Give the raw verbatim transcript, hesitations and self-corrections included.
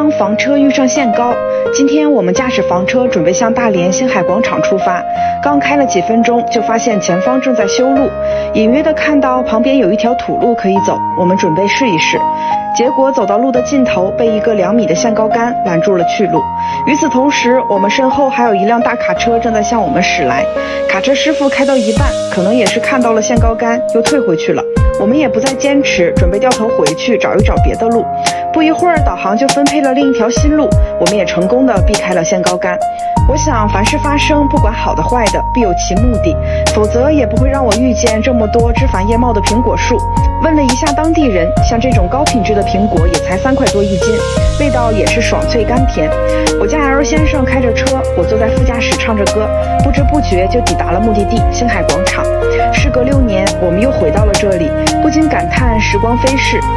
当房车遇上限高，今天我们驾驶房车准备向大连星海广场出发，刚开了几分钟就发现前方正在修路，隐约的看到旁边有一条土路可以走，我们准备试一试，结果走到路的尽头被一个两米的限高杆拦住了去路。与此同时，我们身后还有一辆大卡车正在向我们驶来，卡车师傅开到一半，可能也是看到了限高杆又退回去了，我们也不再坚持，准备掉头回去找一找别的路。不一会儿导航就分配了另一条新路，我们也成功的避开了限高杆。我想凡事发生，不管好的坏的必有其目的，否则也不会让我遇见这么多枝繁叶茂的苹果树。问了一下当地人，像这种高品质的苹果也才三块多一斤，味道也是爽脆甘甜。我家 L 先生开着车，我坐在副驾驶唱着歌，不知不觉就抵达了目的地星海广场。时隔六年，我们又回到了这里，不禁感叹时光飞逝，